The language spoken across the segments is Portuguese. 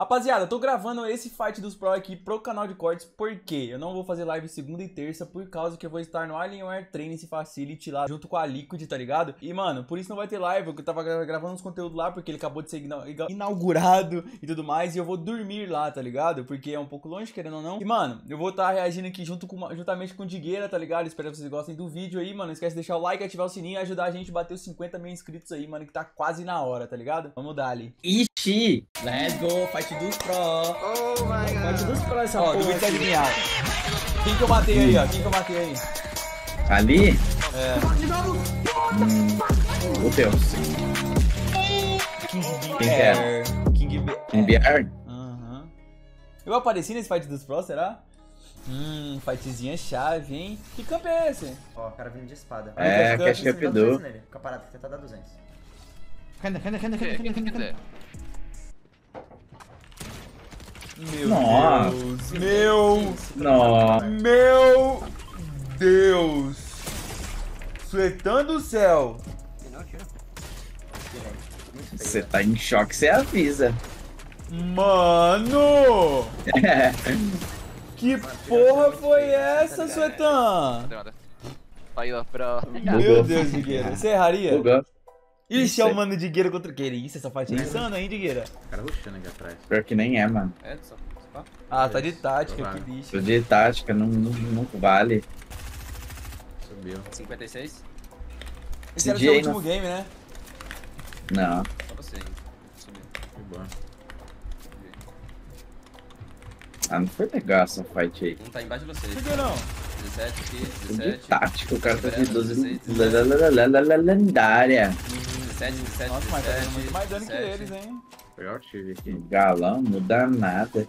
Rapaziada, eu tô gravando esse fight dos pro aqui pro canal de cortes, porque eu não vou fazer live segunda e terça, por causa que eu vou estar no Alienware Training Facility lá, junto com a Liquid, tá ligado? E, mano, por isso não vai ter live, eu tava gravando uns conteúdos lá, porque ele acabou de ser inaugurado e tudo mais, e eu vou dormir lá, tá ligado? Porque é um pouco longe, querendo ou não. E, mano, eu vou estar reagindo aqui juntamente com o Digueira, tá ligado? Espero que vocês gostem do vídeo aí, mano. Não esquece de deixar o like, ativar o sininho e ajudar a gente a bater os 50 mil inscritos aí, mano, que tá quase na hora, tá ligado? Vamos dar ali. Ixi! Let's go, fight dos pro. Oh my god! Fight dos pro essa porra. Ó, duvido de adivinhar. Quem que eu matei aí, ó? Quem que eu matei aí? Ali? É. Meu Deus. King Quem que é? King BR? Aham. Eu apareci nesse fight dos pro, será? Fightzinha chave, hein? Que campo é esse? Ó, o cara vindo de espada. É, que acho que é Pidu. Fica parado, tenta dar 200. Cadê? Meu Nossa. Deus. Nossa. Meu Deus. Suetando o céu. Você tá em choque, você avisa. Mano. Que porra foi essa, Suetan? Aí, ó, pra... Meu Deus, Digueira. Você erraria? Bugou. Ixi, é o mano Digueira contra o que? Isso, essa parte é insana, hein, Digueira? O cara rushando aqui atrás. Pior que nem é, mano. É, só... Ah, tá de tática, que Tô lixo. de tática, não vale. Subiu. 56? Esse era o dia seu aí último não- game, né? Não. Só você, hein? Subiu. Que bom. Ah, não foi legal essa fight aí. Um tá embaixo de vocês. Por que não? 17 aqui, Tô de 17. tática, o cara tá de 12 16. lendária. 17, 17, Nossa, mas tá dando muito 17. mais dano que eles, hein? Pegar o tiro aqui. Galão, não dá nada.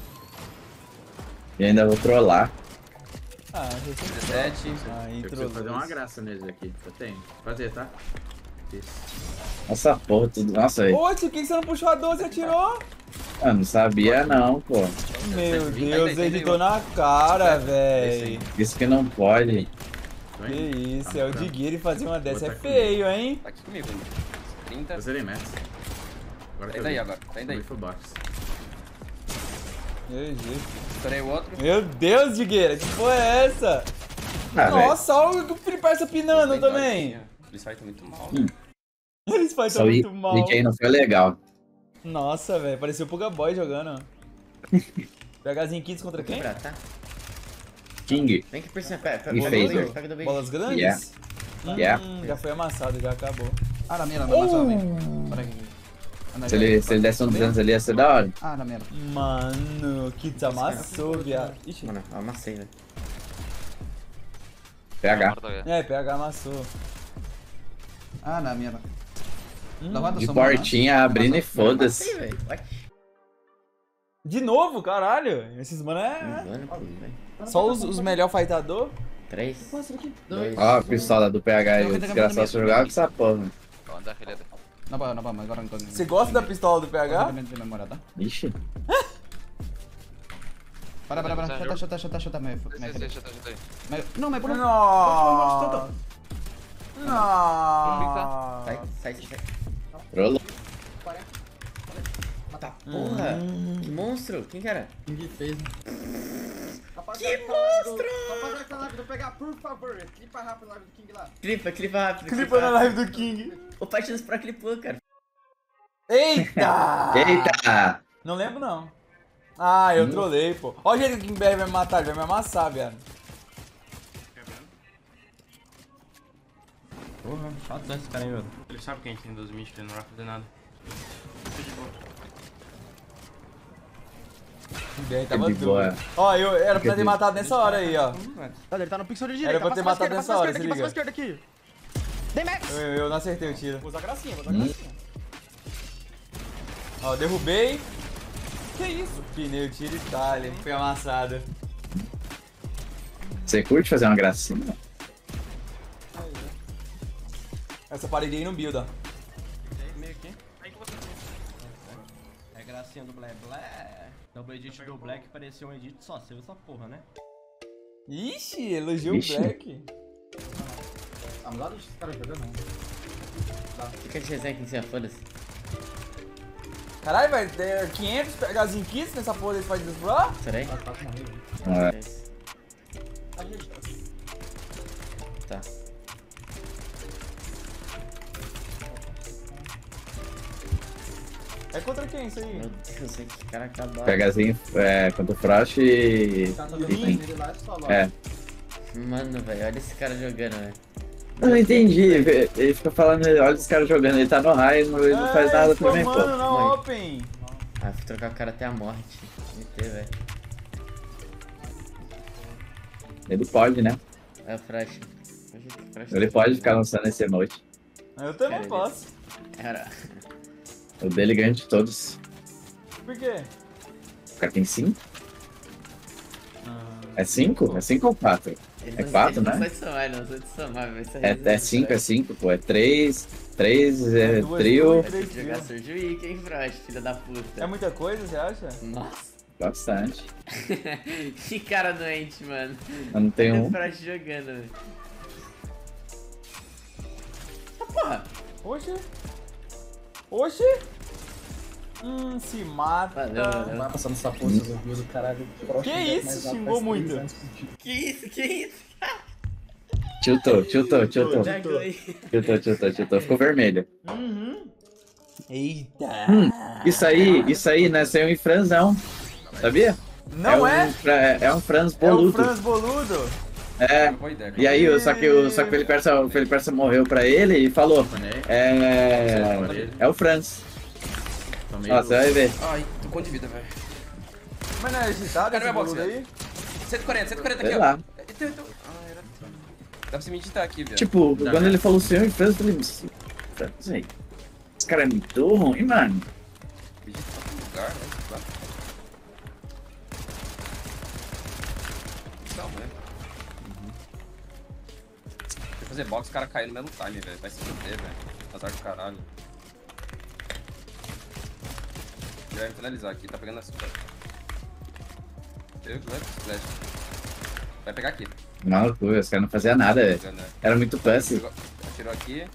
E ainda vou trollar. Ah, você sempre... 17. Ah, Eu entrou. preciso fazer uma graça neles aqui. Eu tenho. Fazer, tá? Isso. Nossa porra, tudo. Nossa, velho. Ô, tio, por que você não puxou a 12 e atirou? Eu não sabia não, pô. Meu Deus, editou na cara, véi. Isso que não pode. Que isso, é o Digueira e fazer uma dessa é Botar feio, hein? Tá aqui comigo, hein? 30. Você nem mete. Agora Tá indo aí agora, tá indo aí. Full box. Estourei o outro. Meu Deus, Digueira, que porra é essa? Ah, Nossa, olha o Free Fire pinando Tem também. dodge aqui, ó. Eles fightam muito mal. Eles Só fightam o muito mal. Nick aí não foi legal. Nossa, velho, parecia o Puga Boy jogando. PHzinho Kids contra quem? Quebrar, tá? King. Vem que percebe. Pega E do fez, beijo, ó. pega do beijo. Bolas grandes? Yeah. Yeah. Já foi amassado, já acabou. Ah, la mierda, me pasó a mí. ¿Para qué? Anda, Se ele desse um 200 ali ia ser da hora. Ah, la mierda. Mano, Kids amassou, viado. Ixi. Mano, eu amassei, velho. PH. É, PH amassou. Ah, la mierda. Los bandos De son buenos, ¿eh? portinha abrindo e Amassei, foda-se. velho. Vai. De novo, caralho. Esses mano é... Mano, velho. Só os melhor fightador. 3. 2. Ó a pistola do PH aí, o desgraçado só jogava com essa porra. Anda, releda. No puedo, me corren con... Você gosta da pistola do PH? Posiblemente me muera, ¿tá? Ixi. Para, ya está, me... Já tá aí. No, me pone... Nossa. Nossa. Sai. Trollou. Mata porra. Que monstro. Quem que era? Ninguém fez. Que monstro. Rapaziada, que tá na live do pegar, por favor. Clipa rápido na live do King lá. Clipa rápido. Clipa na live do King. O Fight dos Pro clipou, cara. Eita! Eita! Não lembro, não. Ah, eu trolei, pô. Olha o jeito que o King BR vai me matar, ele vai me amassar, viado. Porra, chato esse cara aí, velho. Ele sabe que a gente tem 12 mil, ele não vai fazer nada. O BR tava De boa. doido. Ó, eu era pra ter matado nessa hora aí, ó. Olha, ele tá no pixel de direita. Era pra ter passa matado nessa hora, se liga. Passa pra esquerda aqui. Dei max. Eu não acertei o tiro. Usa a gracinha, usa a gracinha. Ó, derrubei. Que isso? Pneu, tiro e talha. Foi amassado. Você curte fazer uma gracinha? Essa parede aí no build, ó. Meio aqui. É gracinha do Blé Blé. Double edit do Black parecia um edit só, você viu essa porra, né? Ixi, elogiou o Ixi. Black. Ah, não dá dos caras jogando, não. Fica de resenha aqui em cima, foda-se. Caralho, vai ter 500 PHzinho kits nessa porra desse fight dos Pro? Será aí? É. Tá. É contra quem isso aí? Meu Deus, que cara acabado. Pegazinho contra o Frost e. É. Mano, velho, olha esse cara jogando, velho. Eu não entendi. Ele fica falando, olha esse cara jogando, ele tá no raio, ele não faz nada também, pô. Mano, na Mãe. Open. Ah, fui trocar o cara até a morte. MT, velho. Ele pode, né? É o Frost. Ele pode ficar lançando esse emote. Eu também Cara, posso. Era. O dele ganha de todos. Por quê? O cara tem 5? É 5? É 5 ou 4? É 4, Não né? sai de somar, não sai de somar, vai sair. É 5, é 5, pô. É 3. 3 é duas, trio. duas. Vai ter que jogar Surge Week, hein, Frost, filha da puta. É muita coisa, você acha? Nossa. Bastante. Que cara doente, mano. Eu não tenho Olha um. o Frost jogando, velho. Ah, porra. Oxi. Oxi. Se mata. Valeu. Vai passando essa porra, seus ouvidos, do caralho. Que isso? Xingou muito. Que isso? Tiltou. Jogou aí. Tiltou. Ficou vermelho. Eita. Isso aí, né? Saiu em franzão. Sabia? Não é? É um franz É o boludo. Franz Boludo? É. Boa ideia. E aí, só que o Felipe Persa morreu pra ele e falou: É o Franz. Ó, você vai ver. Ai, tô com de vida, velho. Mas não é agitado Cara, esse minha box, boludo aí? 140 aqui, Sei ó. lá. Ah, era. Dá pra você meditar aqui, velho. Tipo, quando ele falou senhor em Franz, eu falei: Franz aí. Esse cara é muito ruim, mano. Medita pra todo lugar, né? Lá. Não, né? Vai fazer box, o cara cair no mesmo time, velho. Vai se fuder, velho. Azar do caralho. Ele vai me finalizar aqui, tá pegando essa. Vai pegar aqui. Maluco, os caras não faziam nada, velho. Pegando, né? Era muito pussy. Atirou aqui.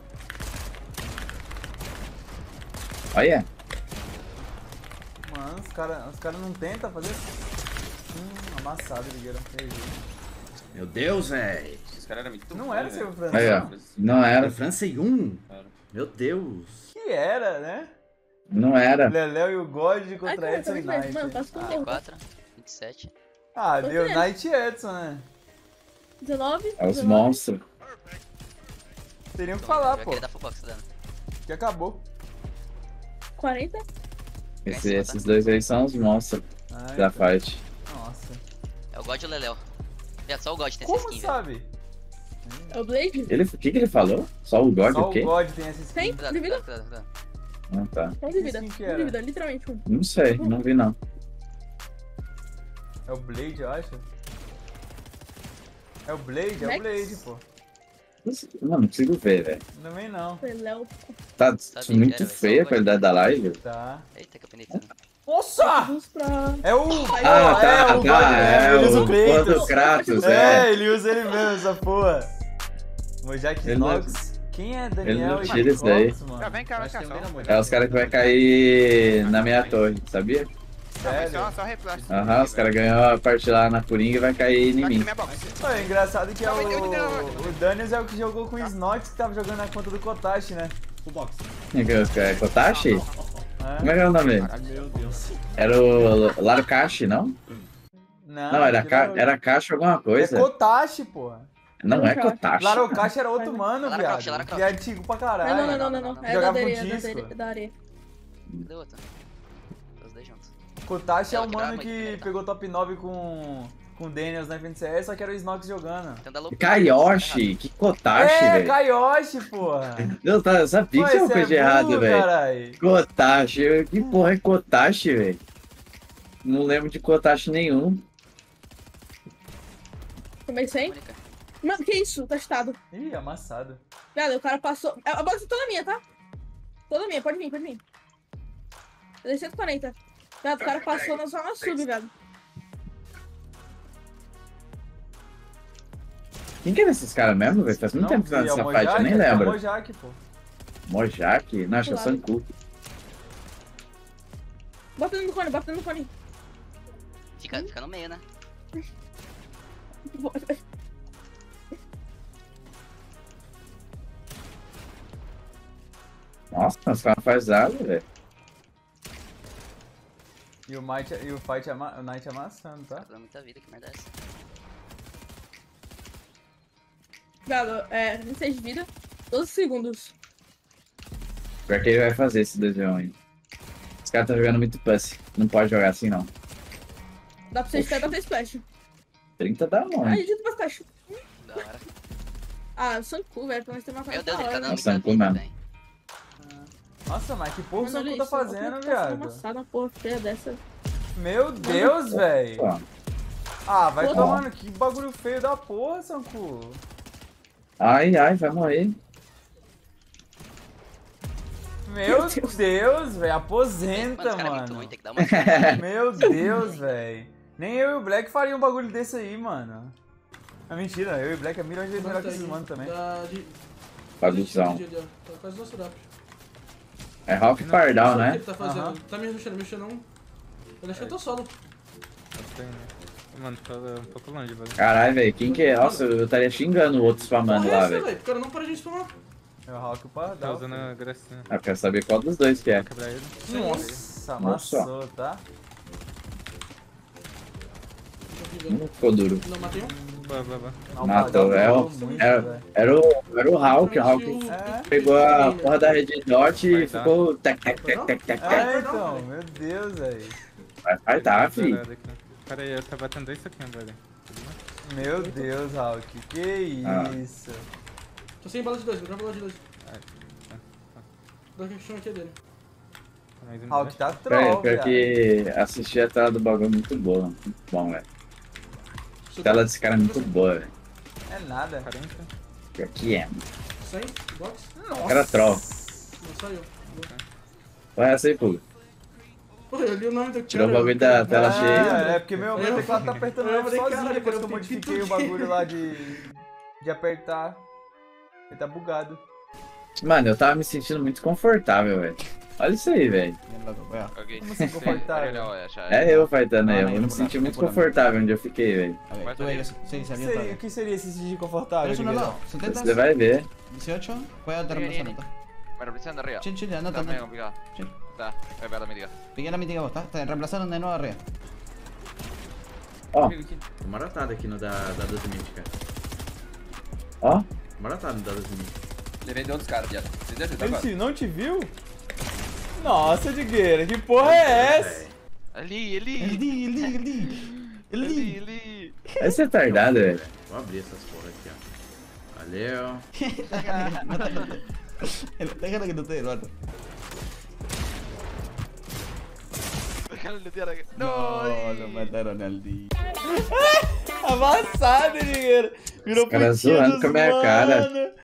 Olha. Mano, os cara não tentam fazer. Amassado, ligueira. Meu Deus, velho. Esse cara era muito Não ruim, era velho. seu Franz. Aí, ó. não. Não era. França em 1? Era. Meu Deus. Que era, né? Não era. Leléo e o God Ai, contra cara, Edson e também, Knight. mano, passo com o 4, 27. Ah, deu Quanto é? Knight e Edson, né? 19. É os 19, monstros. Teriam que falar, Vai pô. querer dar full box dando. Que acabou. 40. Esses dois aí são os monstros Ai, da fight. Nossa. É o God e o Leléo. É só o God tem essa Como skin, velho. sabe? É o Blade? O que ele falou? Só o God Só o quê? o God tem essa skin. Tem? Cuidado, De vida? cuidado, cuidado. Ah, tá. Um de vida. skin que Um era? de vida, literalmente um. Não sei, não vi não. É o Blade, eu acho. É o Blade, é o Max? Blade, pô. Mano, não consigo ver, velho. Também não. Foi Léo. Tá bem, muito era, vai ser feia a o qualidade da live. Tá. Eita, que apenei tudo. Nossa! Vamos pra. É o. Ah, tá, é o God, né? Ele usa o o Kratos. do Kratos, É, ele usa ele mesmo, essa porra. Mojak Ele não- Nox. Quem é Daniel não e tira isso daí. Cox, mano? Vem cá, Mas tem um bem na mulher. É os caras que vai cair na minha torre, sabia? Sério? Só replace. Aham, os caras ganhou a parte lá na Coringa e vai cair em mim. Pô, é engraçado que é o Daniels é o que jogou com o Snox que tava jogando na conta do Kotashi, né? Full box. É Kotashi? Como é que é o nome? Meu Deus. Era o Larukashi, não? Não, era Kashi alguma É coisa. Kotashi, porra. Não é Kotashi. Larokashi era outro mano, Lara Croft, Lara viado. Croft. Que é antigo pra caralho. Não. É da Jogava com areia, disco. da areia. Cadê o outro? Os dois juntos. Kotashi é o Ela quebrava mano muito que primeiro, tá? pegou top 9 com o Daniels na FNCS, só que era o Snox jogando. Então dá louco. Kayoshi, que Kotashi, É, velho. Kayoshi, porra. Eu sabia que tinha uma coisa de errado, velho. Carai. Kotashi, que porra é Kotashi, velho? Não lembro de Kotashi nenhum. Comecei. Mônica. Mano, que isso? Testado. Ih, amassado. Viado, o cara passou. A box é toda minha, tá? Toda minha, pode vir, pode vir. Eu dei 140. Viado, o cara passou na zona sub, viado. Quem que era esses caras mesmo, velho? Faz muito tempo que tá é o nessa Mojak, fight, eu nem É o lembro. Mojak, pô. Mojak? Não, acho que é o Claro. Sanku. Bota no cone, bota no cone. Fica no meio, né? Nossa, os caras não fazem nada, velho. E o Knight amassando, tá? Tá dando muita vida, que merda é essa? Galo, 26 de vida, 12 segundos. Pior que ele vai fazer esse 2v1 aí. Os caras estão jogando muito pussy. Não pode jogar assim, não. Dá pra você esperar bater splash. 30 dá Aí, longe. dito pra splash. Da hora. Ah, o Sanku, velho, pelo menos tem uma cara Meu Deus, ele tá da dando hora. Nossa, muita Sanku vida, mesmo. velho. Nossa, mas que porra o Mano, olha Sanku tá isso, fazendo, tá viado? amassado uma porra feia dessa. Meu Deus, velho. Ó. Ah, vai Ó. tomando, que bagulho feio da porra, Sanku. Ai, vai morrer. Meu Deus, velho, aposenta, Esse cara é muito mano. ruim, tem que dar uma... Meu Deus, velho. Nem eu e o Black faria um bagulho desse aí, mano. É mentira, eu e o Black é milhões de vezes melhor que esses mano também. Bagunção. Tá quase nosso rap. É Hawk Pardal, O que né? ele tá fazendo? Aham. Tá me mexendo não. Ele acha que eu tô solo. Mano, tô um pouco longe, velho. Caralho, velho, quem que é? Nossa, eu estaria xingando o outro spamando Porra, lá, essa, velho. velho. O cara não para de spamar. É o Hawk para Tá dar. usando a gracinha. Eu quero saber qual dos dois que é. Quebrar ele. Nossa, amassou, tá? Ficou duro. Não, matei um. Boa. Não, Matou, pagou muito, muito, era- velho. Era o Hawk, o Hawk É. pegou a porra da Red Dot e Vai dar. ficou tec, tec, tec, tec, tec, tec. É, então, meu Deus, velho. Vai dar, fi. Parada aqui. Pera aí, eu tô batendo 2 saquinhos, velho. Meu Deus, Hawk, que Ah. isso. Tô sem bala de 2, me dá bala de 2. Ah, Dá que chão aqui é dele. tá mais Hawk embaixo. tá Pior troll, pior velho. que assistir a tela do bagulho é muito boa, muito bom, velho. A tela desse cara é muito boa, velho. É nada. 40. Pior que é, mano. 100, box. O cara é troll. Não saiu. Olha essa aí, pô. Pô, eu li o nome do cara. Tirou o bagulho da tela cheia. É porque meu teclado tá apertando Eu F falei, sozinho caralho, depois que cara, eu eu modifiquei fiquei o bagulho lá de apertar. Ele tá bugado. Mano, eu tava me sentindo muito confortável, velho. Olha isso aí, velho. Como assim, confortável? É eu fightando aí, eu me senti muito confortável onde eu fiquei, velho. A ver, tú eres. Sí, O salió que seria- todo. o que seria esse sentir confortável? ¿Tienes uno al Guilherme? lado? ¿70? Você vai ver. 18. Juega de reemplazo, nota. Me representan de arriba. Chill, chill, anota, Está medio anota. complicado. Chill. Está, voy a pegar la mítica. Pegué la mítica vos, ¿está? Reemplazaron de nuevo arriba. Ó, Tô maratado aqui no da 12 Mint, cara. ó. Maratado no da 12 Mint. Levei de outros caras, viado. Precisa de ajuda Ele agora. não te viu? Nossa, Digueira, que porra é essa? Ali, ali. El Esse é retardado, velho. Vou abrir essas porra aqui, ó. Valeu. Déjalo que no te dé el vato. Déjalo lootear aquí. No, lo mataron al D. Amassado, Digueira. Virou Os caras putinha zoando dos com a minha cara. mano.